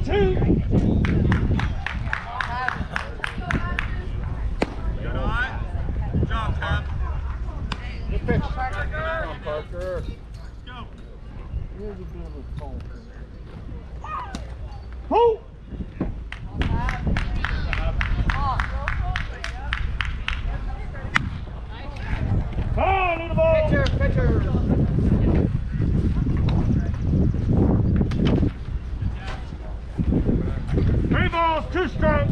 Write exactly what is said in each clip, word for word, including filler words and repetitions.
two. Good eye. Good job, Tab. Good pitch. Come on, Parker. Go. Here's a bit of a phone. Ho! Oh, need a ball. Pitcher, pitcher. Three balls, two strikes.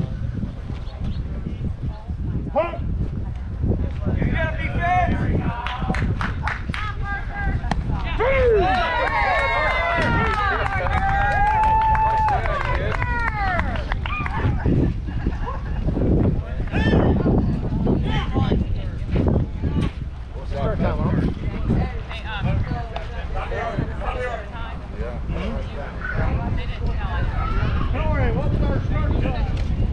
Huh? You gotta be fair. Two. Start time, huh? Don't worry, what's our start time?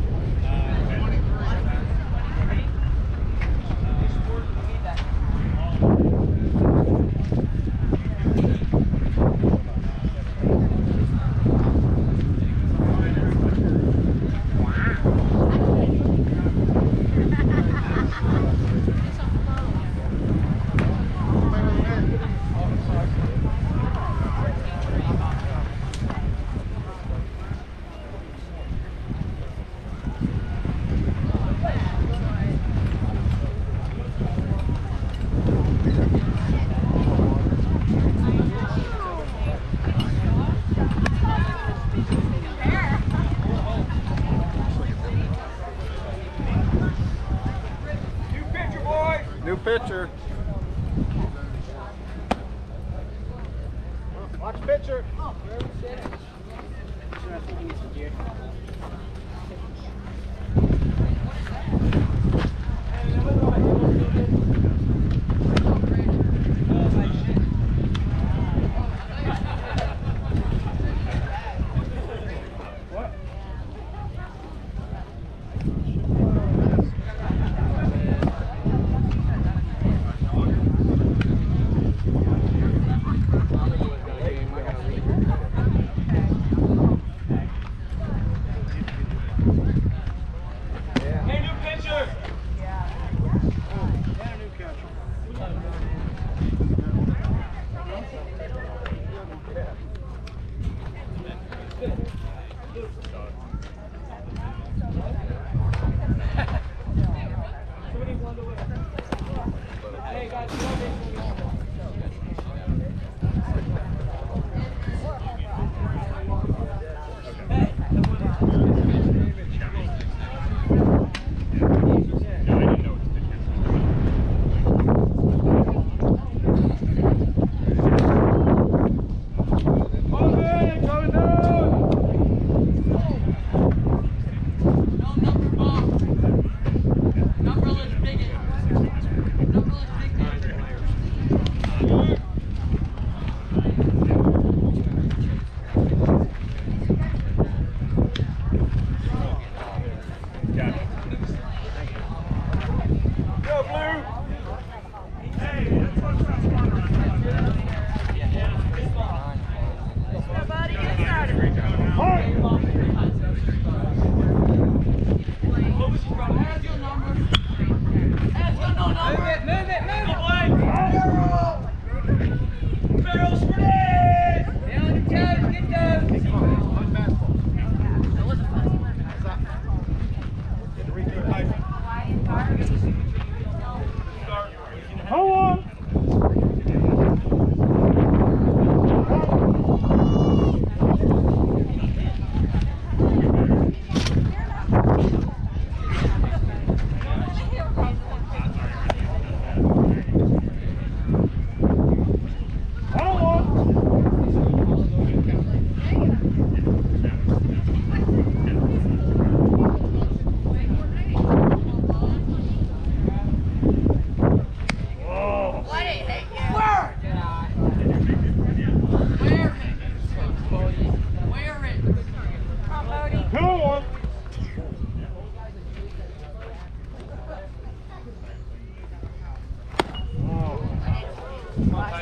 New pitcher. Watch pitcher.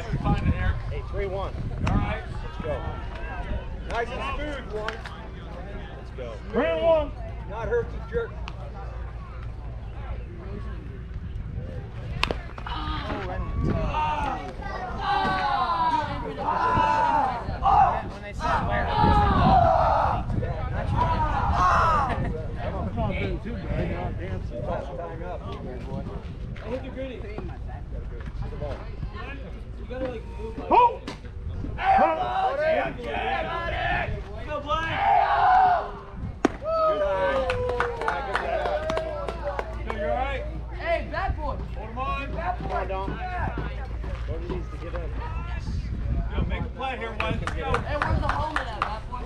three one. All right. Let's go. Nice and smooth, one. go. Three and one. Not her, keep jerk. When they said where, I'm not doing too bad. You're not dancing. Tying up. I hit the gritty. You gotta like move like Ho! Ho! Go Blaine! So you're alright? Hey, bad boy! Hold him on. Bad boy! Come on, Dom. Whoever needs to get in. Go, make a play here, Wes. Let's go. Hey, where's the home in that bad boy?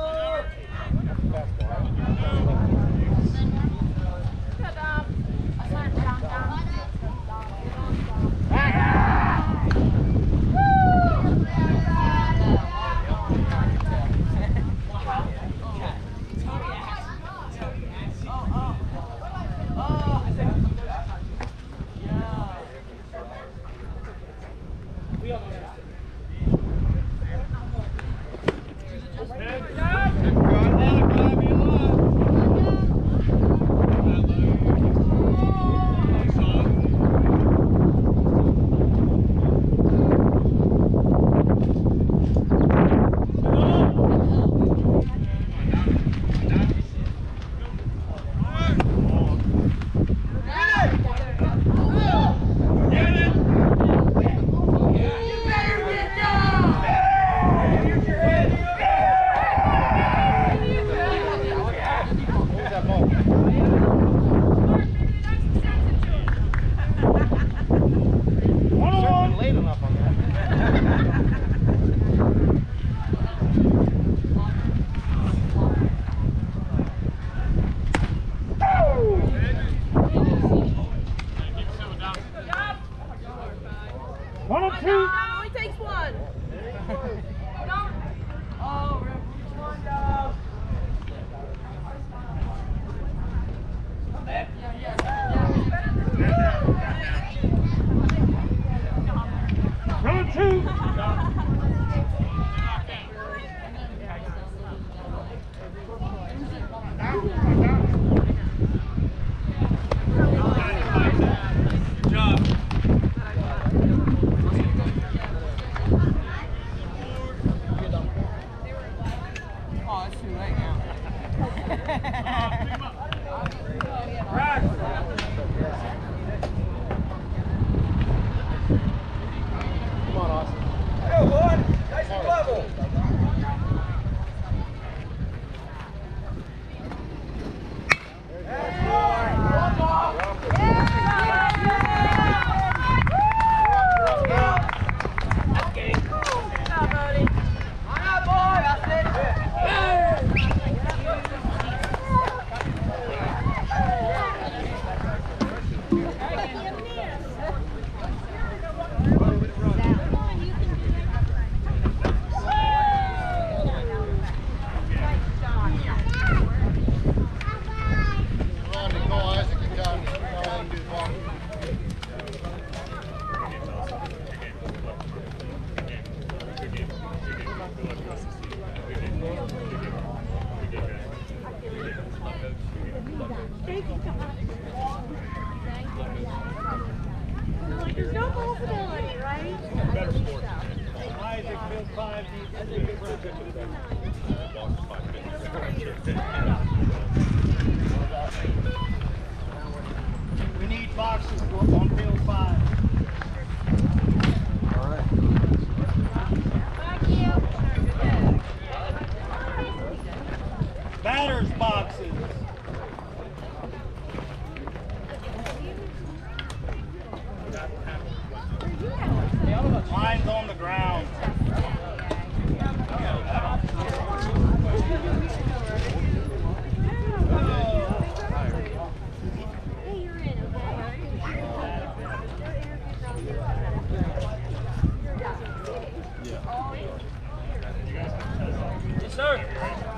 One and two. Only takes one. Oh, one down. One and two. Good job. Oh, it's too late now. Come on, Austin. Go, boy. Nice and level. Come on, Nicole Isaac and John. All I can do is walk. Like, there's no possibility, right? Isaac, field five, needs to be We need boxes on field five. Batters boxes. Mine's on the ground. Yes, sir.